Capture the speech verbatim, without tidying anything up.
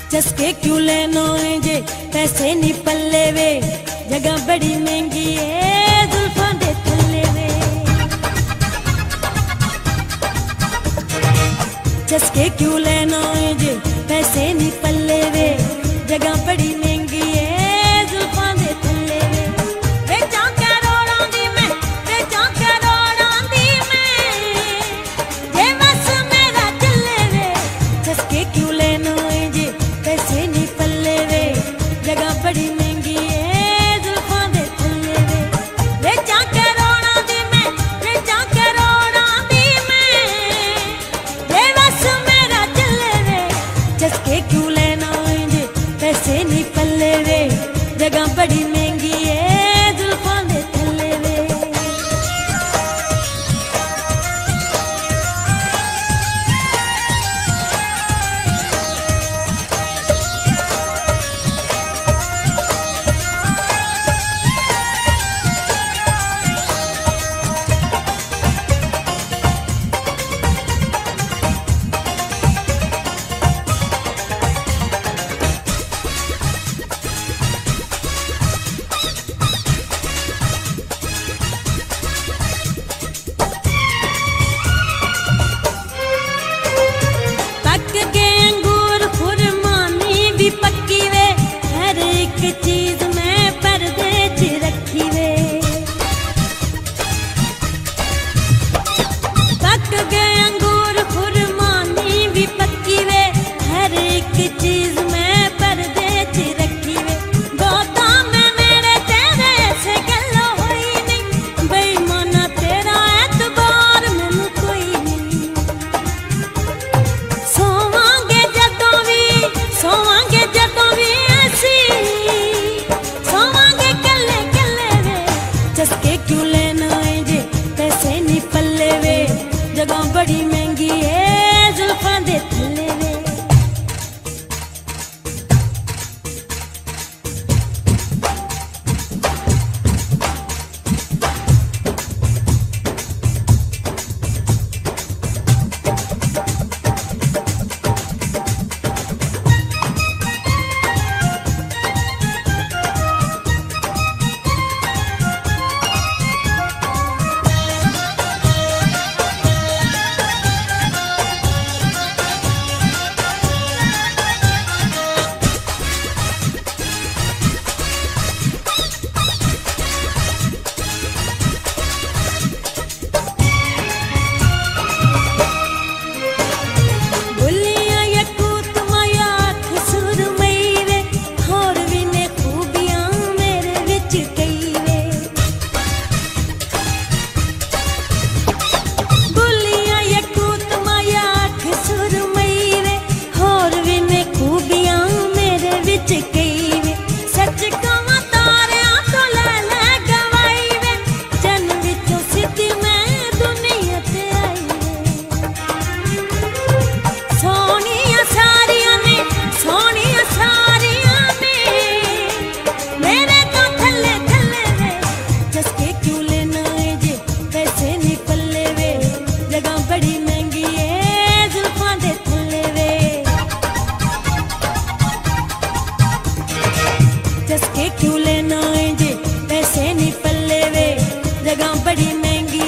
चस्के क्यों लेनो है जे पैसे नी पल्ले वे, जगह बड़ी महंगी है जुल्फां दे थल्ले वे। चस्के क्यों लेनो है जे पैसे नी पल्ले वे, जगह बड़ी महंगी है जुल्फां दे थल्ले वे। बेचां करोड़ां दी मैं, बेचां करोड़ां दी मैं, जे बस मेरा चले वे। चस्के क्यों लेनो है जे पैसे नी पल्ले वे, जगह बड़ी महंगी है जुल्फां दे थल्ले वे। बेचां करोड़ां दी मैं, बेचां करोड़ां दी मैं, जे बस मेरा चले वे। चस्के क्यों लेना है जे पैसे नी पल्ले वे, जगह बड़ी महंगी है जुल्फां दे थल्ले वे। पक्की वे, हर एक चीज मैं पर्दे च रखी वे। पक गए अंगूर खुरमानी भी पक्की वे, हर एक चीज मैं पर्दे च रखी वे। गोदा में मेरे तेरे ऐसे गल्लो होई नहीं, बेईमाना तेरा एतबार मैनू कोई नहीं। सोवांगे जदों भी, सोवांगे जदों भी ऐसी, सोवांगे कल्ले कल्ले वे। चस्के क्यों लेना है जे पैसे नी पल्ले वे, जगह बड़ी महंगी है जुल्फां दे थल्ले वे। चस्के क्यों लेना है जे पैसे नी पल्ले वे, जगह बड़ी महंगी